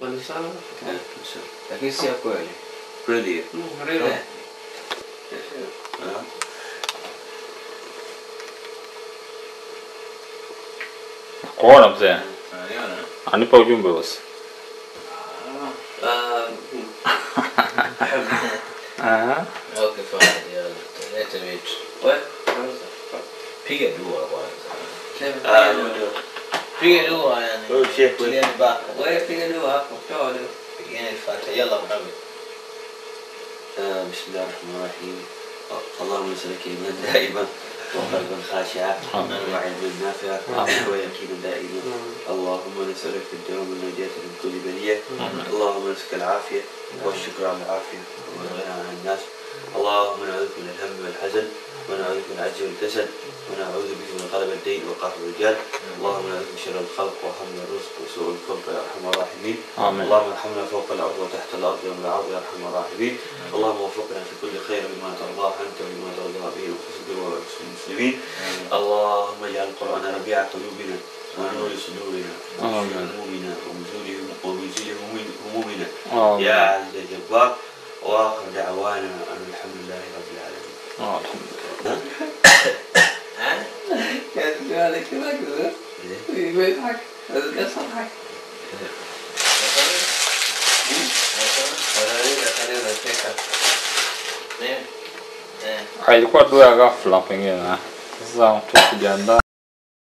Walisema? Lakini si ya kweli. Kweli. Ndio. Kuona mzee. Anipa ujumbe basi. Okay, fine. Leta vitu. Piga dua kwanza. Piga dua yani. Wewe chef Tulia baka. wewe piga dua hapo. Toa dua. Piga Fatiha. Yalla Muhammad. بسم الله الرحمن الرحيم. اللهم نسألك إيمانا دائما وقلبا خاشعا وعلما نافعا ويقينا دائما. اللهم نسألك في الدوام النجاة من كل بلية. اللهم نسألك العافية والشكر على العافية والغنى عن الناس. اللهم نعوذ من الهم والحزن ونعوذ من العجز والكسل ونعوذ بك من غلب الدين وقهر الرجال. اللهم نعوذ من شر الخلق وهم الرزق وسوء الخلق يا ارحم الراحمين. اللهم ارحمنا فوق الارض وتحت الارض يوم العرض يا ارحم الراحمين. اللهم وفقنا في كل خير بما ترضاه انت وبما ترضى به وحسن المسلمين. اللهم اجعل القران ربيع قلوبنا ونور صدورنا وشفي همومنا ومزيل همومنا يا عز الجبار. واخر دعوانا ان الحمد لله رب العالمين. الحمد لله. كان عليك كده بيضحك بس صحك Ilikuwa dua ya ghafla pengine. Sasa mtu kujiandaa